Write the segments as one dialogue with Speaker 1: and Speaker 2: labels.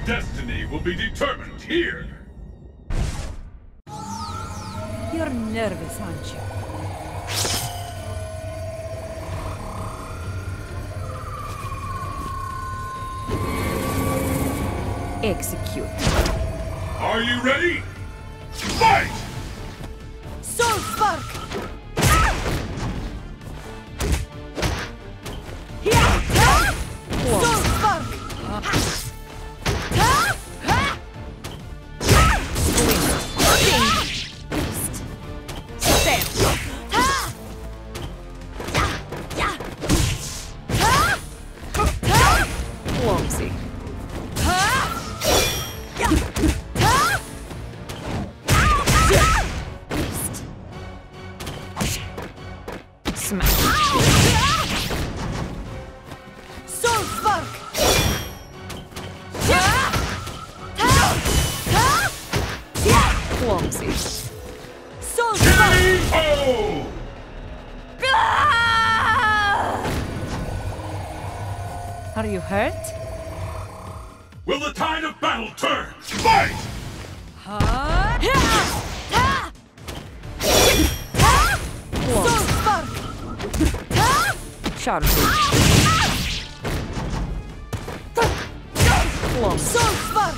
Speaker 1: destiny will be determined here!
Speaker 2: You're nervous, aren't you? Execute.
Speaker 1: Are you ready? Fight!
Speaker 2: Soul Spark! Soul Spark! Clumsy. Smash. Soul Spark! Clumsy. Soul Spark!
Speaker 1: Oh!
Speaker 2: Are you hurt?
Speaker 1: Will the tide of battle turn? Fight!
Speaker 2: Soul Spark! Sharpie. Soul Spark!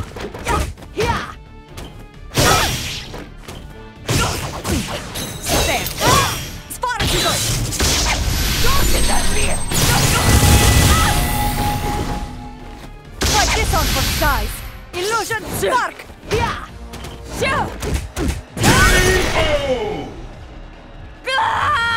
Speaker 2: Stand! Sparkigo! Don't get that rear! Fight this on for size! Illusion Spark!
Speaker 1: Oh!